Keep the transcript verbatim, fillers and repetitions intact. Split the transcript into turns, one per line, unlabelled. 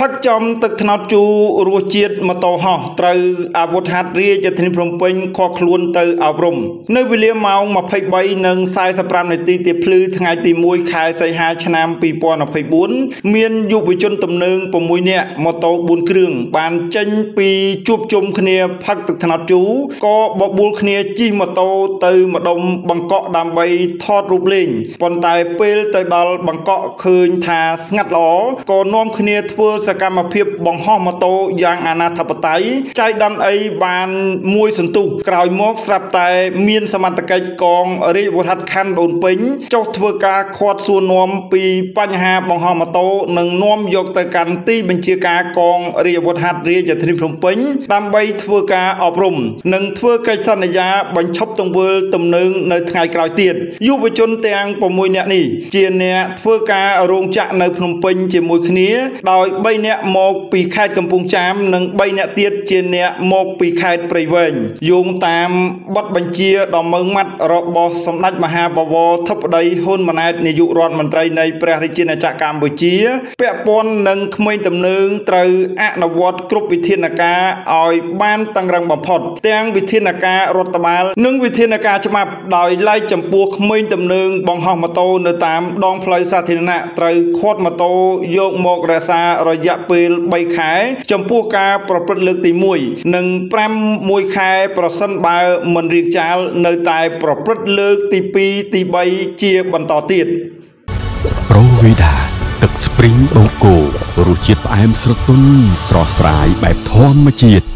ផឹកចំទឹកថ្នោតជូររសជាតិម៉ូតូហោះត្រូវអាវុធហត្ថរាជធានីភ្នំពេញខកខ្លួនទៅអប់រំនៅវេលាម៉ោង ម្ភៃបី និង សាយសិបប្រាំ នាទីទៀបភ្លឺថ្ងៃទីមួយខែសីហាឆ្នាំពីរពាន់ម្ភៃបួនមានយុវជនទំនើង៦នាក់ម៉ូតូបួនគ្រឿងបានចេញពីជួបជុំគ្នាផឹកទឹកថ្នោតជូរក៏បបួលគ្នាជិះម៉ូតូទៅម្ដុំបង្កក់ដើម្បីថតរូបលេងប៉ុន្តែពេលទៅដល់បង្កក់ឃើញថាស្ងាត់ល្អក៏នាំគ្នាធ្វើសកម្មភាពបង្ហោះម៉ូតូយ៉ាងអនាធិបតេយ្យចៃដន្យអីបានមួយសន្ទុះក្រោយមកស្រាប់តែមានសមត្ថកិច្ចកងរាជអាវុធហត្ថខណ្ឌដូនពេញចុះធ្វើការឃាត់សួរនាំពីបញ្ហាបង្ហោះម៉ូតូនិងនាំយកទៅកាន់ទីបញ្ជាការកងរាជអាវុធហត្ថរាជធានីភ្នំពេញដើម្បីធ្វើការអប់រំនិងធ្វើកិច្ចសន្យាបញ្ឈប់ទង្វើទំនើងនៅថ្ងៃក្រោយទៀតយុវជនទាំង៦នាក់នេះជាអ្នកធ្វើការរោងចក្រនៅភ្នំពេញជាមួយគ្នាដោយបីនាក់មកពីខេត្តកំពង់ចាមនិងបីនាក់ទៀតជាអ្នកមកពីខេត្តព្រៃវែងយោងតាមបទបញ្ជាដ៏ម៉ឺងម៉ាត់របស់សម្ដេចមហាបវរធិបតីហ៊ុនម៉ាណែតនាយករដ្ឋមន្ត្រីនៃព្រះរាជាណាចក្រកម្ពុជាពាក់ព័ន្ធនឹងក្មេងទំនើងត្រូវអនុវត្តគ្រប់វិធានការឲ្យបានតឹងរ៉ឹងបំផុតទាំងវិធានការរដ្ឋបាលនិងវិធានការច្បាប់ដោយឡែកចំពោះក្មេងទំនើងបង្ហោះម៉ូតូនៅតាមដងផ្លូវសាធារណៈត្រូវឃាត់ម៉ូតូយកមករក្សារយៈពេលបីខែចំពោះការប្រព្រឹត្តលើកទីមួយនិងប្រាំមួយខែប្រសិនបើមិនរៀងចាលនៅតែប្រព្រឹត្តលើកទីពីរទីបីជាបន្តទៀត
ប្រូវីដាទឹកស្ព្រីងបូកគោរសជាតិផ្អែមស្រទន់ស្រស់ស្រាយបែបធម្មជាតិ